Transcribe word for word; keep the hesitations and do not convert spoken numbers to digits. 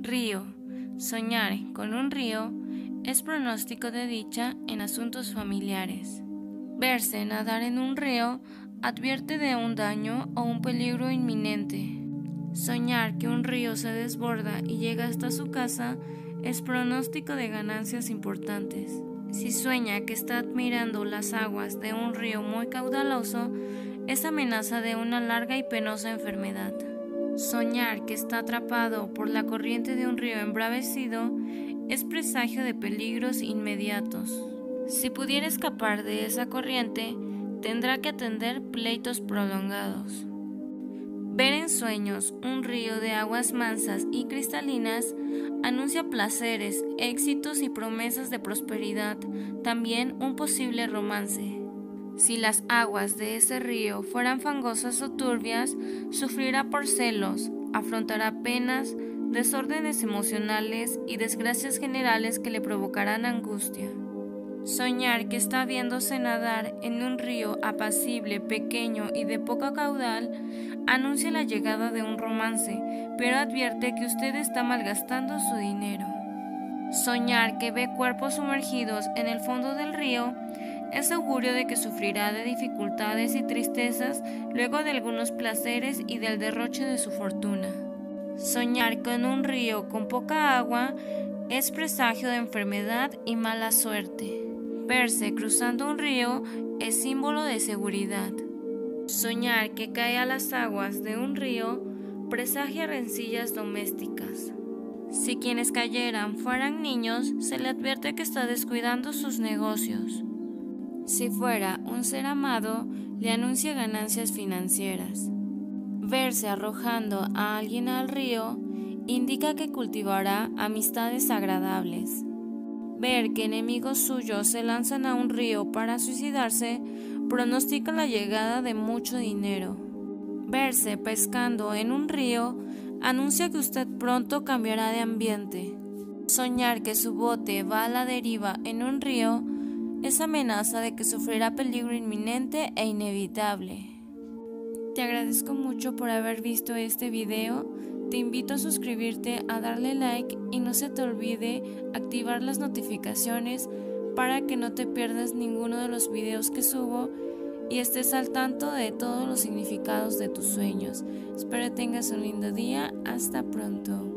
Río. Soñar con un río es pronóstico de dicha en asuntos familiares. Verse nadar en un río advierte de un daño o un peligro inminente. Soñar que un río se desborda y llega hasta su casa es pronóstico de ganancias importantes. Si sueña que está admirando las aguas de un río muy caudaloso, es amenaza de una larga y penosa enfermedad. Soñar que está atrapado por la corriente de un río embravecido es presagio de peligros inmediatos. Si pudiera escapar de esa corriente, tendrá que atender pleitos prolongados. Ver en sueños un río de aguas mansas y cristalinas anuncia placeres, éxitos y promesas de prosperidad, también un posible romance. Si las aguas de ese río fueran fangosas o turbias, sufrirá por celos, afrontará penas, desórdenes emocionales y desgracias generales que le provocarán angustia. Soñar que está viéndose nadar en un río apacible, pequeño y de poco caudal anuncia la llegada de un romance, pero advierte que usted está malgastando su dinero. Soñar que ve cuerpos sumergidos en el fondo del río es augurio de que sufrirá de dificultades y tristezas luego de algunos placeres y del derroche de su fortuna. Soñar con un río con poca agua es presagio de enfermedad y mala suerte. Verse cruzando un río es símbolo de seguridad. Soñar que cae a las aguas de un río presagia rencillas domésticas. Si quienes cayeran fueran niños, se le advierte que está descuidando sus negocios. Si fuera un ser amado, le anuncia ganancias financieras. Verse arrojando a alguien al río indica que cultivará amistades agradables. Ver que enemigos suyos se lanzan a un río para suicidarse pronostica la llegada de mucho dinero. Verse pescando en un río anuncia que usted pronto cambiará de ambiente. Soñar que su bote va a la deriva en un río es amenaza de que sufrirá peligro inminente e inevitable. Te agradezco mucho por haber visto este video. Te invito a suscribirte, a darle like y no se te olvide activar las notificaciones para que no te pierdas ninguno de los videos que subo y estés al tanto de todos los significados de tus sueños. Espero tengas un lindo día. Hasta pronto.